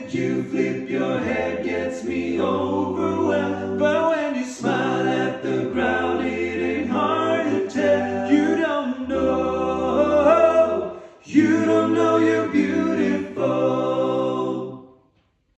that you flip your head gets me overwhelmed. But when you smile at the ground, it ain't hard to tell. You don't know you're beautiful.